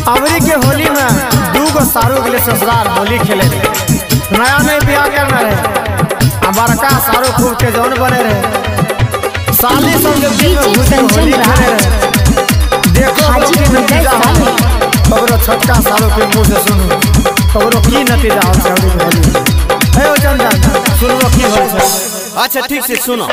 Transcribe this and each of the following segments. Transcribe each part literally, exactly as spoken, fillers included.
अवरी के होली में दू गो सारू के लिए ससुराल होली खेले नया नया ब्याह करना रहे। बड़का सारू खूब के जौन बने रहे साली सब के बीच में घुस के होली खेले रहे। देखो खबरो छोटका सारू के मुंह से सुनो खबरो की नतीजा हो से होली हे ओ चंदन सुनो की हो से। अच्छा ठीक से सुनो।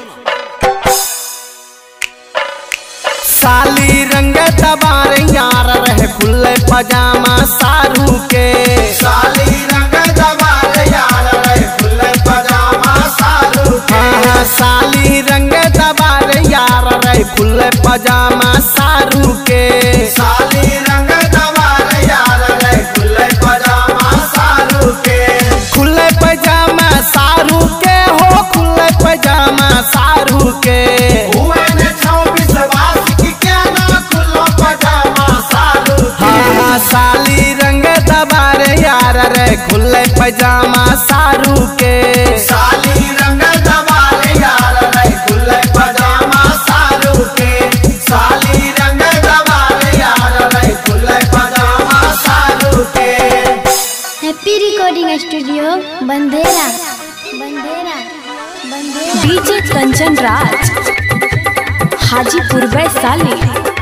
साली रंग तबार यार रहे खुले पजामा सारू के। साली रंग तबार यार रहे खुले पजामा सारू के। हाँ साली रंग तबार यार रहे खुले पजामा सारू के। साली रंग तबार यार रहे खुले पजामा सारू के। खुले पजामा सारू के हो खुले पजामा सारू के। साली रंग तबार यार रे खुले पजामा सारू के। साली रंग तबार यार रे खुले पजामा सारू के। साली रंग तबार यार रे खुले पजामा सारू के। हैप्पी रिकॉर्डिंग स्टूडियो बंदेरा बंदेरा बंदेरा डीजे कंचन राज हाजीपुर वैशाली।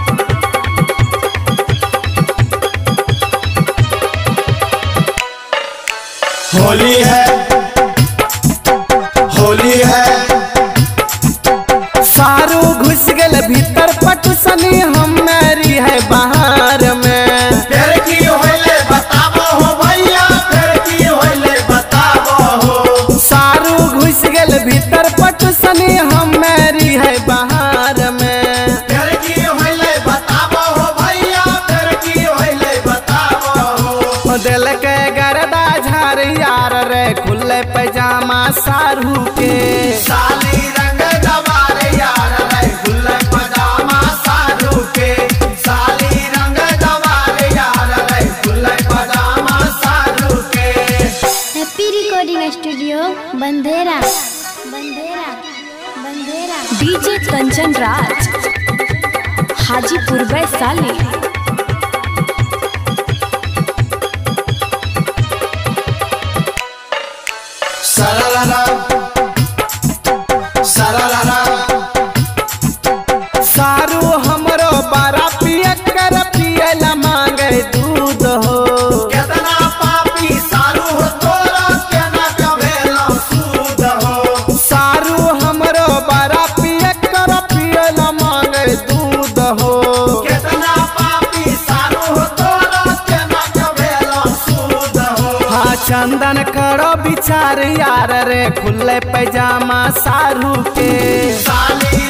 होली है होली है सारू घुस गल भीतर पटुसनी हम मेरी है बाहर में। फिर की होले बताबो हो भैया फिर की होले बताबो हो। सारू घुस गल भीतर पटुसनी हम मेरी है बाहर में। फिर की होले बताबो हो भैया फिर की होले बताबो हो। दिल के गरदा झार यार रे खुले पजामा सारू के। साली रंग तबार यार रे खुले पजामा सारू के। साली रंग तबार यार रे खुले पजामा सारू के। हैप्पी रिकॉर्डिंग स्टूडियो बंदेरा बंदेरा बंदेरा डीजे कंचन राज हाजीपुर वैशाली। सरलरा सरलरा सारू हमरो बारा पिया कर पियल मांगे दूध हो। कितना पापी सारू हो तोरा केना कभेला सूद हो। सारू हमरो बारा पिया कर पियल मांगे दूध हो। कितना पापी सारू हो तोरा केना कभेला सूद हो। हाँ चंदन करो विचार यार रे खुले पजामा सारू के। साली